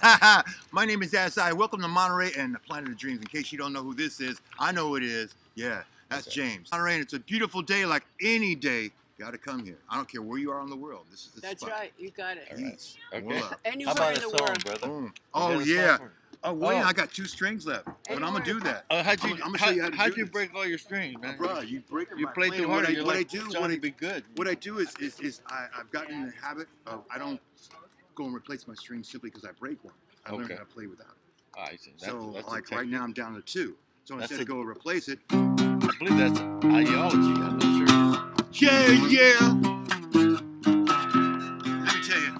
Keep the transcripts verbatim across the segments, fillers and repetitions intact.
My name is S I. Welcome to Monterey and the Planet of Dreams. In case you don't know who this is, I know who it is. Yeah, that's okay. James. Monterey, and it's a beautiful day like any day. You got to come here. I don't care where you are in the world. This is the That's spot. right. You got it. Peace. Okay. Well, Anywhere How about in a the song, world. brother? Boom. Oh, yeah. Oh, wait, Oh. I got two strings left. But I'm going to do that. Uh, how'd you, I'm, I'm gonna how, show you how to how'd do you this. break all your strings, man? Oh, bro, you break them You by play playing. too What hard. I, You're what like, I do, Johnny what I, be good. what I do is, is, is I, I've gotten in the habit of, I don't go and replace my strings simply because I break one. I learned Okay. how to play without. I see. That's, So, that's like right now, I'm down to two. So That's instead a- of go replace it, I believe that's ideology. I'm not sure. yeah, yeah. Let me tell you,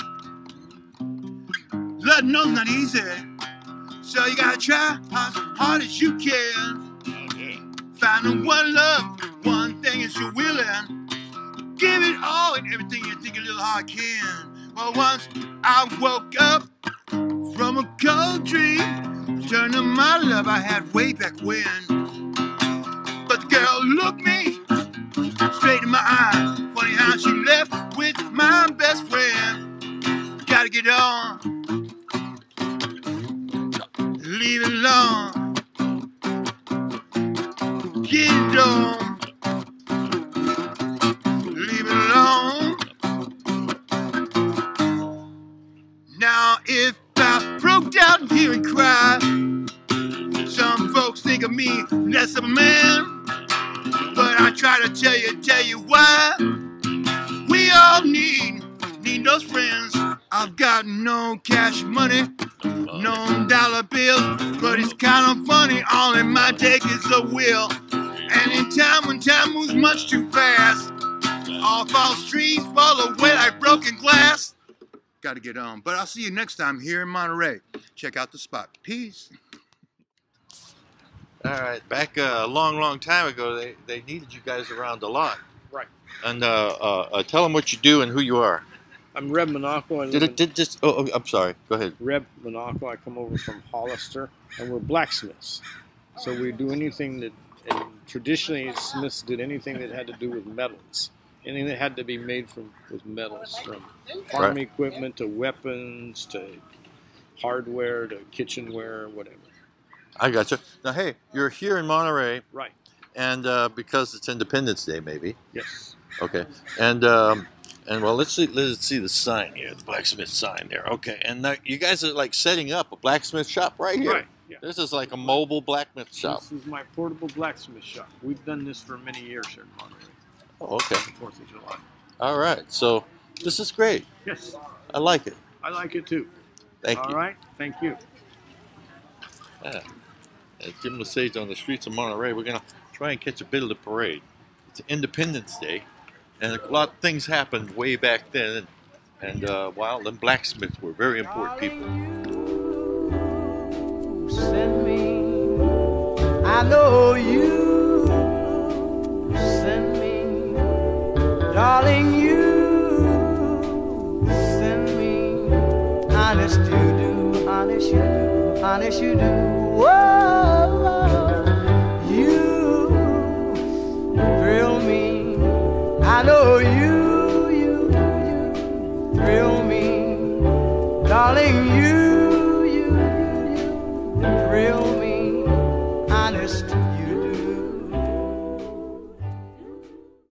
love knows not easy. So you gotta try as hard as you can. Finding one love, one thing is you're willing. Give it all and everything you think a little heart can. Well, once I woke up from a cold dream, turned to my love I had way back when. But the girl looked me straight in my eye. Funny how she left with my best friend. Gotta get on, leave it alone. Get it on, leave it alone. Now if I broke down here and cried, some folks think of me less of a man. But I try to tell you, tell you why. We all need, need those friends. I've got no cash money, no dollar bills, but it's kind of funny. All in my take is a will. And in time, when time moves much too fast, all false trees fall away like broken glass. Got to get on. But I'll see you next time here in Monterey. Check out the spot. Peace. All right. Back uh, a long, long time ago, they, they needed you guys around a lot. Right. And uh, uh, uh, tell them what you do and who you are. I'm Reb Monaco. I Did live it? Did this? Oh, oh, I'm sorry. Go ahead. in Reb Monaco. I come over from Hollister, and we're blacksmiths. So we do anything that, and traditionally Smiths did anything that had to do with metals. Anything that had to be made from with metals, from farm Right. equipment to weapons to hardware to kitchenware, whatever. I got you. Now, hey, you're here in Monterey, Right. and uh, because it's Independence Day, maybe. Yes. Okay. And um, and well, let's see. Let's see the sign here, the blacksmith sign there. Okay. And now you guys are like setting up a blacksmith shop right here. Right. Yeah. This is like a mobile blacksmith shop. This is my portable blacksmith shop. We've done this for many years here in Monterey. Oh, okay. Fourth of July. All right. So this is great. Yes. I like it. I like it too. Thank All you. right. Thank you. Yeah. At Jim Lesage on the streets of Monterey, we're gonna try and catch a bit of the parade. It's Independence Day, and a lot of things happened way back then. And, and uh, well, the blacksmiths were very important people. Send me, I know you send me, darling, you send me, honest you do, honest you do, honest you do. Whoa, you thrill me, I know you, you, you thrill me, darling, you